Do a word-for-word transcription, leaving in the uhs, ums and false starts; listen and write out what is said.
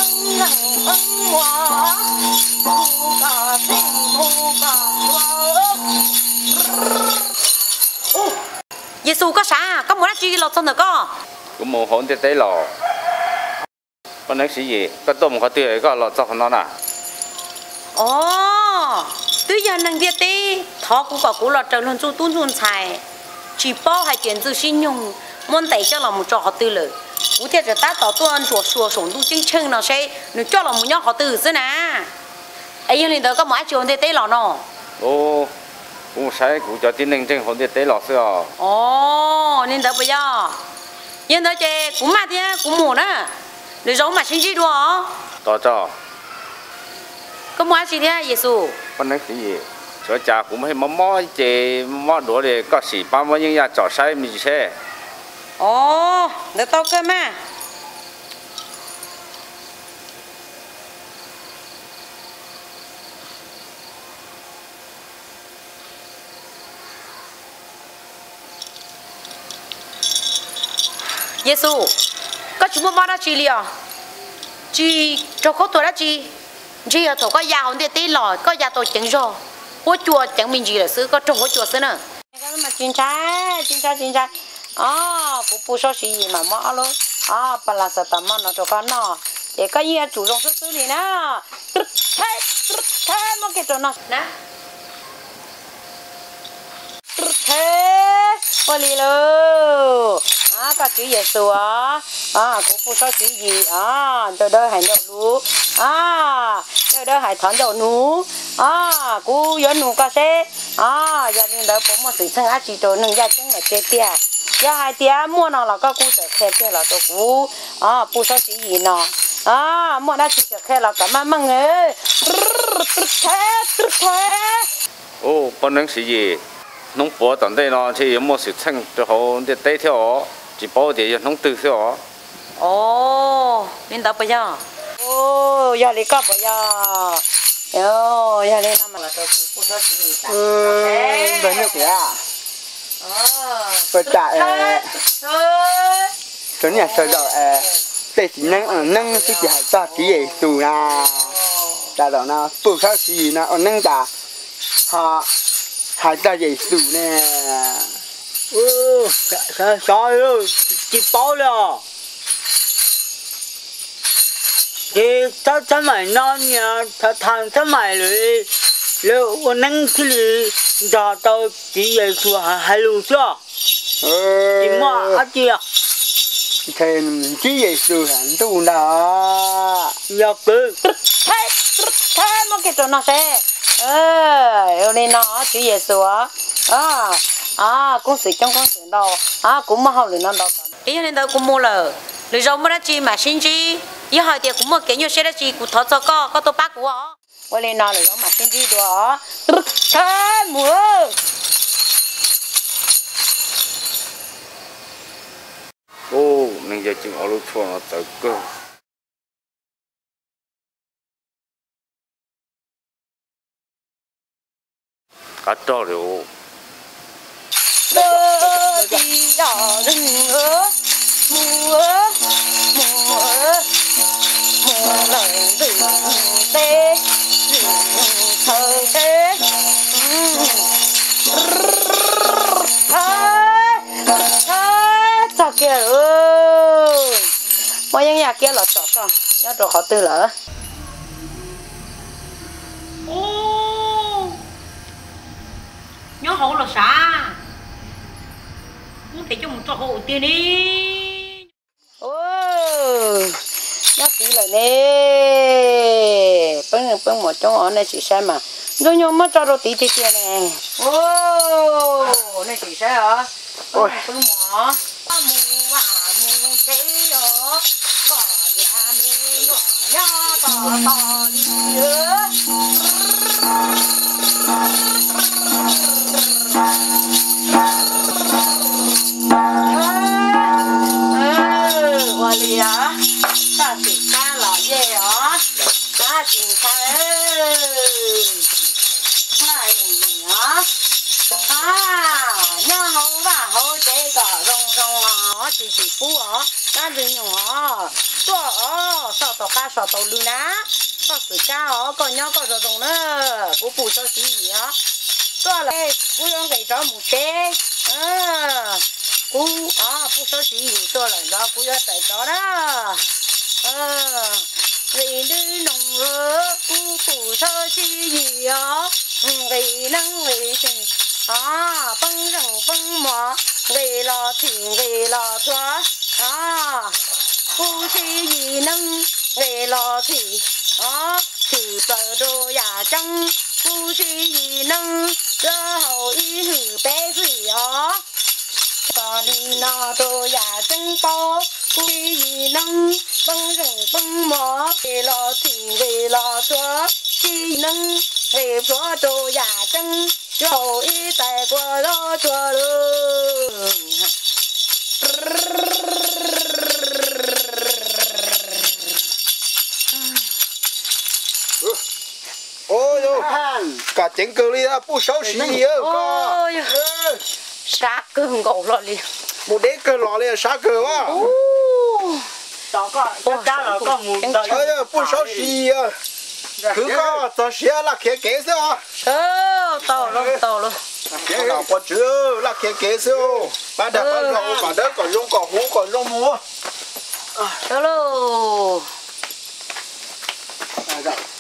恩人恩我，不个心不个我。耶稣có啥？có muốn chi lọt xong được có? Cũng muốn hôn thì tới lò. Con nói gì? Có tôm có tươi có lọt xong nó nè. Ồ, tự nhiên năng việt đi, thọ cũng có cú lọt trở luôn chú tuôn tuôn xài, chỉ bao hai tiền từ xin nhung, muốn đẩy cho lòng một trò họ tư lợi. Cú thiệt là ta tỏ tuôn chùa chùa sống tu chính chân nó sẽ, nó cho lòng một nhau họ tư thế nè. Ấy nên đó có mỗi chuyện thì tới lọ nó. Ồ, cũng sai cũng cho tin nên chân hôn thì tới lọ xưa. Ồ, nên đó bây giờ, nhưng đó chơi cũng mà thế cũng muốn á, để giống mà xin gì đó. Tỏ cho. Có mua gì thế Giêsu? Con nói gì? Cho cha cũng hay mò mò chơi mò đồ để có gì ba mươi những nhà trò sai mình xe. Ồ, để tao cơ mà. Giêsu, có chúng mua đó chi liền? Chi cho có tuổi đó chi? Chi ở chỗ có già hơn thì tí lò, có già tôi chẳng rồi. Có chùa chẳng mình gì là xứ, có trồng có chùa xứ nữa. Cái mà chín trái, chín trái, chín trái. À, cũng bù số gì mà mỏ luôn. À, bà là sợ tầm nó cho con nó. Để có gì chủ động xứ xứ đi nè. Trức thế, trức thế mà cái chỗ nó. Nè. Trức thế, bà lì lơ. À, các chữ Giêsu á. À, cũng bù số gì. À, tôi đợi hành động lú. À, tôi đợi hành thón đầu nú. À, cú yo nụ ca xe. À, gia đình đó cũng một sự sang á chỉ cho nâng gia chân ở trên tia. Gia hai tia mua nó là có cú sẽ khe kia là cho cú. À, bù sao chỉ gì nó. À, mua nó chỉ cho khe là cả mang mang ấy. Thế, thế. Ồ, con nói gì? Nông phố tận đây nó chỉ một sự sang cho họ để tới theo. Chỉ bảo để nông tự theo. Ồ, nên đó bây giờ. Ồ, gia đình có bây giờ. Yo, ya le na mala to ku so si ta. Ừ, bên nước kìa. Ờ. Bên tại chỗ nhà sờ đỏ ờ để chỉ nâng nâng cái gì ta cái gì tù na. Ta đó na phụ sao gì na ở nâng ta. Ha hai ta gì tù nè. Ừ, sao sao ơi, chỉ bảo rồi. Thì ta ta mày non nha, ta thằng ta mày rồi, rồi我能去里找到几爷说还还路上，你妈阿姐， thêm cái gì tù hẳn tù na. 要cứ Thế, thế mà cái chỗ nó sẽ. Ờ, yêu nên nó chữ Giêsu á. À, à, cũng sự trong con sự đâu. À, cũng mà học được nó đâu. Ý nên đâu cũng mua lờ. Rồi giống mà chi mà xin chi. Ý hỏi thì cũng một cái nhiều xe đó chi cũng thoát cho có, có tôi bác của họ. Ôi lên nó rồi giống mà xin chi đó. Thế, mua. Ồ, nên giờ chừng ở lúc chùa nó tới cơ. Cắt cho rồi. Đơ đi ở rừng ớ, mùa ớ, mùa ớ, mùa lời rừng tê, rừng thơ tê. Sao kia rồi? Mọi những nhà kia là trọt rồi, nhớ trọt họ tư lỡ. Ô, nhớ hậu là sao? Muốn thấy cho một trò hậu tiền đi. Ô, nhớ tí lời nè. Bưng bưng một chỗ ở này chỉ xem mà. Rồi nhau mất cho đồ tí tí tiền nè. Ô, này chỉ xem hả? Ôi, bưng mỏ. Mù à mù thế đó. Có nhà mình nhỏ nhỏ to to đi nữa. Hoa lì á, ta chỉ ta là gì á, ta chỉ ta này nhá, à nhá hậu và hậu chế cả rong rong á, chỉ chỉ bú á, ta đừng nhỏ. tua ó sao tao cá sao tao lư ná có sự cá ó có nhau có rồi đồng nữa bố bù cho gì á tua là bố用给找母鸡à bố à bố cho gì tua là đó bố要tại đó đó à vì nữ nông rửa bố bù cho gì á vì năng vì tình à bưng rừng bưng mỏ vì lo tiền vì lo thoa à bố chi gì năng vì lo thì à thì bờ đồ nhà trăng bố chi gì năng cho hậu ý hử bé gì á còn nó đồ nhà trăng bao bố chi gì năng bưng rừng bưng mỏ vì lo tiền vì lo thoa chi năng vì bữa đồ nhà trăng cho hậu ý tại qua lo cho luôn ôi yo cả tiếng cười đi ra bu sáu xí gì ơ ôi sát cơ ngầu lọ liền một đế cơ lọ liền sát cơ quá đó có chắc chắn là có một đời ơi bu sáu xí ơ cứ có tao xé là kia kế sao ơ tàu luôn tàu luôn cái nào có chữ là kia kế sao ba đợt con rau cả đất còn rong còn hú còn rong múa hello à dạ